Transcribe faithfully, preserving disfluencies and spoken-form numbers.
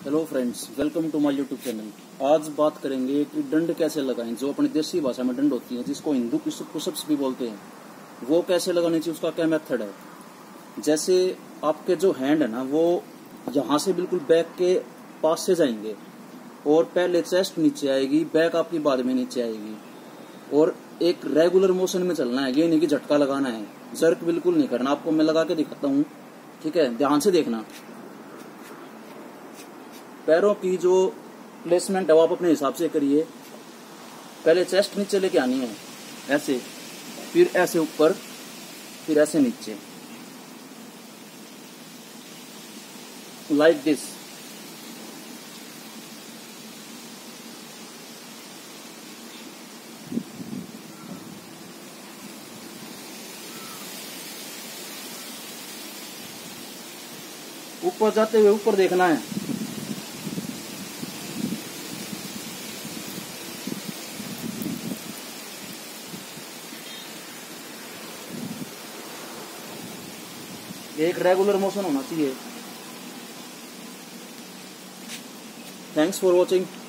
Hello friends, welcome to my YouTube channel. आज बात करेंगे कि डंड कैसे लगाएं, जो अपनी देसी भाषा में डंड होती है, जिसको हिंदू पुशअप्स भी बोलते हैं, वो कैसे लगानी चाहिए, उसका क्या मेथड है। जैसे आपके जो हैंड है ना, वो यहाँ से बिल्कुल बैक के पास से जाएंगे और पहले चेस्ट नीचे आएगी, बैक आपकी बाद में नीचे आएगी और एक रेगुलर मोशन में चलना है। ये नहीं कि झटका लगाना है, जर्क बिल्कुल नहीं करना। आपको मैं लगा के दिखाता हूँ, ठीक है, ध्यान से देखना। पैरों की जो प्लेसमेंट है वो आप अपने हिसाब से करिए। पहले चेस्ट नीचे लेके आनी है ऐसे, फिर ऐसे ऊपर, फिर ऐसे नीचे, लाइक दिस। ऊपर जाते हुए ऊपर देखना है। एक रेगुलर मोशन होना चाहिए। Thanks for watching.